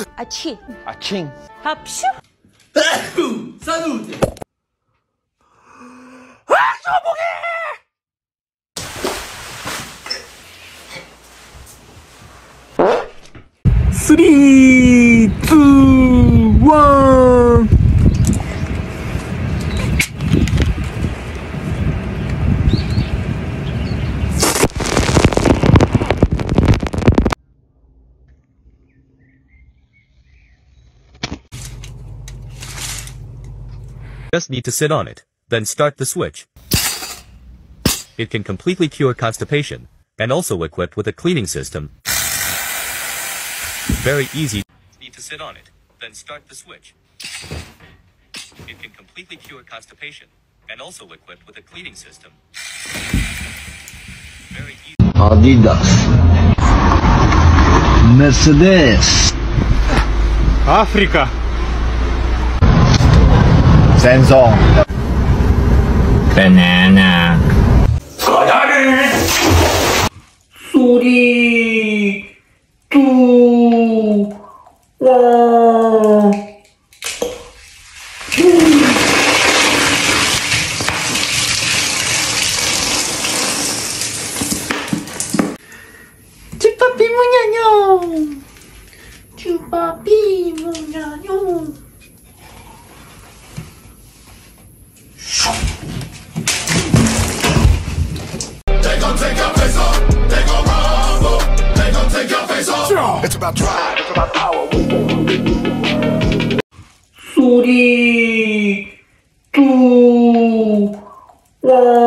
Achi. Aching. Hapshu. Salute! Three, two, one. Just need to sit on it, then start the switch. It can completely cure constipation, and also equipped with a cleaning system. Very easy. Need to sit on it, then start the switch. It can completely cure constipation, and also equipped with a cleaning system. Very easy. Adidas, Mercedes, Африка. Samsung, Banana. Three, two, one. Chupapi muñaño. Chupapi muñaño. They gon' take your face off. They gon' rumble. They gon' take your face off. It's about drive. It's about power. Three, two, one.